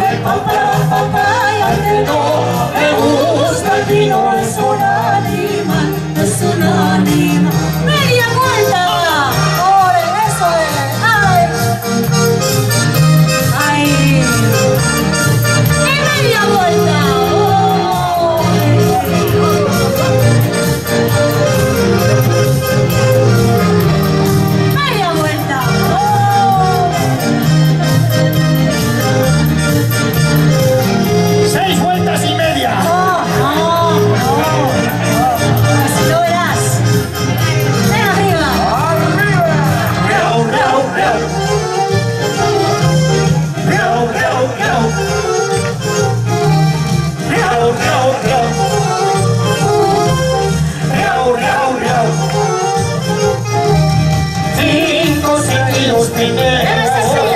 papaya que no me gusta el vino, es un animal, es un animal. ¡Media vuelta! ¡Ahora eso es! ¡Ay! ¡Ay! ¡Y media vuelta! ¡Oh! ¡Media vuelta! ¡Oh! 6 vueltas y media. Así lo verás. Ven arriba. Riau, riau, riau. Riau, riau, riau. Riau, riau, riau. Riau, riau, riau. 5 sentidos tenemos.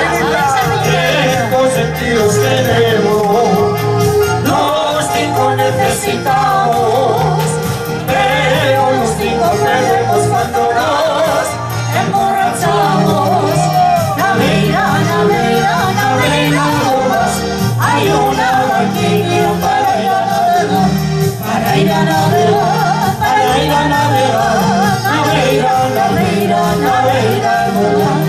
5 sentidos tenemos. Los 5 necesitamos, pero los 5 perdemos cuando nos emborrachamos. Navega, navega, navega nomás. Hay una barquilla para ir a navegar, para ir a navegar, para ir a navegar. Navega, navega, navega nomás.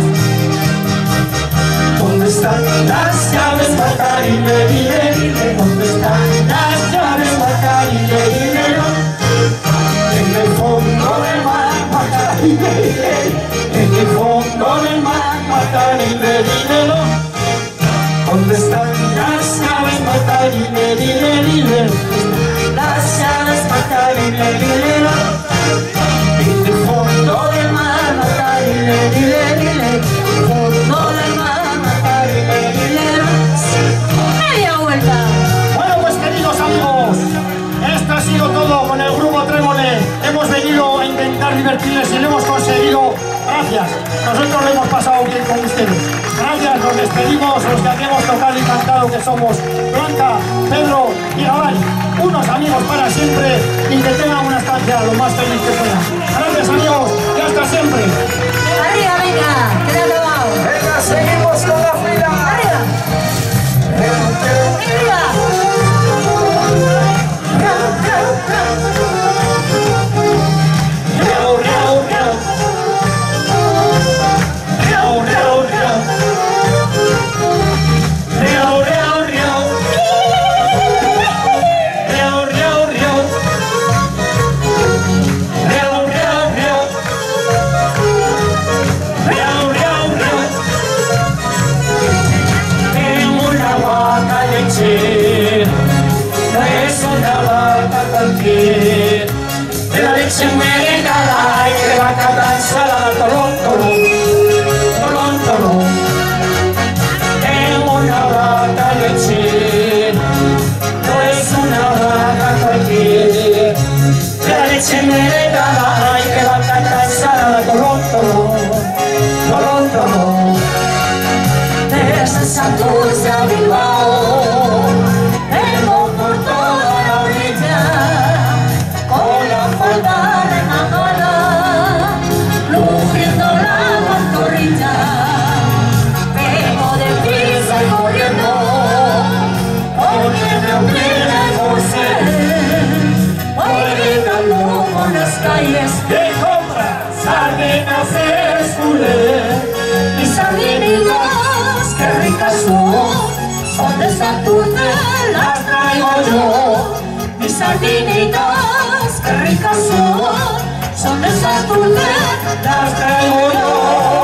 ¿Dónde están las llaves, Macarile, dile, dile? ¿Dónde están las llaves, Macarile, dile? En el fondo del mar, Macarile, dile. En el fondo del mar, Macarile, dile. ¿Dónde están las llaves, Macarile, dile, dile? Las llaves, Macarile, dile. En el fondo del mar, Macarile, dile, dile. Fondo del mar, media vuelta. Bueno, pues queridos amigos, esto ha sido todo con el grupo Trémole. Hemos venido a intentar divertirles y lo hemos conseguido. Gracias. Nosotros lo hemos pasado bien con ustedes. Gracias, nos despedimos los que hacemos tocar y cantar lo que somos. Blanca, Pedro y Gabay, unos amigos para siempre y que tengan una estancia lo más feliz que puedan. Gracias amigos y hasta siempre. Arriba, venga, que te ha acabado. Venga, seguimos con la fila. Arriba. Arriba. Riau, riau, riau. Riau, riau, riau. Riau, riau, riau. Riau, riau, riau. Riau, riau, riau. Riau, riau, riau. Tengo una vaca lechera, no es una vaca cualquiera. De la leche merengada y de la vaca ensalada, tolón, tolón, tolón, tolón. Tengo una vaca lechera, no es una vaca cualquiera. De la leche merengada y de la vaca ensalada, tolón, tolón, tolón, tolón. Desde Santurce a Bilbao, vengo por toda la orilla, con la falda remangada, luciendo la pantorrilla. Vengo deprisa y corriendo, porque me obliga el José. Voy gritando por las calles, De compra, sardinas esculé. mis sardinitas, qué ricas son de Santurce, las traigo yo. Mis sardinitas, qué ricas son de Santurce, las traigo yo.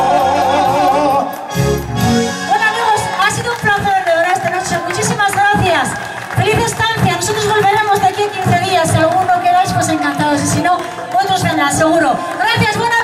Bueno amigos, ha sido un placer de verdad esta noche, muchísimas gracias. Feliz estancia, nosotros volveremos de aquí a 15 días, si alguno queráis pues encantados y si no, otros vendrán seguro. Gracias, buenas